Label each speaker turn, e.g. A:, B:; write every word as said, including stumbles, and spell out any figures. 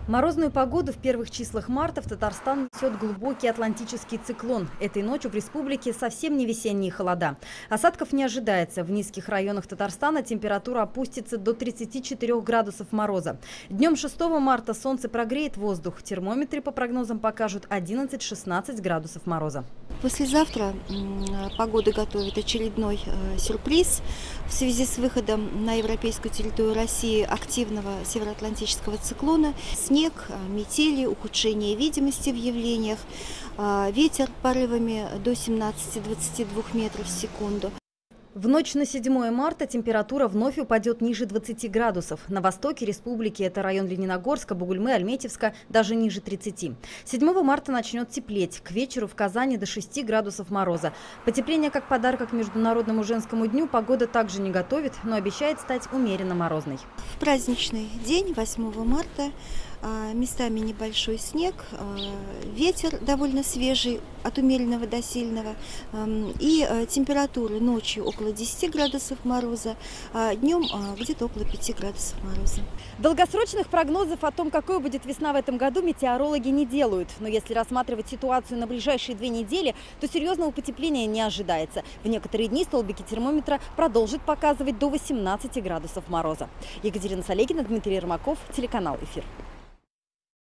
A: Морозную погоду в первых числах марта в Татарстан несет глубокий атлантический циклон. Этой ночью в республике совсем не весенние холода. Осадков не ожидается. В низких районах Татарстана температура опустится до тридцати четырёх градусов мороза. Днем шестого марта солнце прогреет воздух. Термометры по прогнозам покажут одиннадцать-шестнадцать градусов мороза.
B: Послезавтра погода готовит очередной сюрприз в связи с выходом на европейскую территорию России активного североатлантического циклона. Снег, метели, ухудшение видимости в явлениях, ветер порывами до семнадцати — двадцати двух метров в секунду.
A: В ночь на седьмое марта температура вновь упадет ниже двадцати градусов. На востоке республики, это район Лениногорска, Бугульмы, Альметьевска, даже ниже тридцати. седьмого марта начнет теплеть. К вечеру в Казани до шести градусов мороза. Потепление как подарок к Международному женскому дню погода также не готовит, но обещает стать умеренно морозной.
B: В праздничный день, восьмого марта, местами небольшой снег, ветер довольно свежий, от умеренного до сильного, и температура ночью около десяти градусов мороза, а днем где-то около пяти градусов мороза.
A: Долгосрочных прогнозов о том, какой будет весна в этом году, метеорологи не делают. Но если рассматривать ситуацию на ближайшие две недели, то серьезного потепления не ожидается. В некоторые дни столбики термометра продолжат показывать до восемнадцати градусов мороза. Екатерина Салегина, Дмитрий Ермаков, телеканал «Эфир».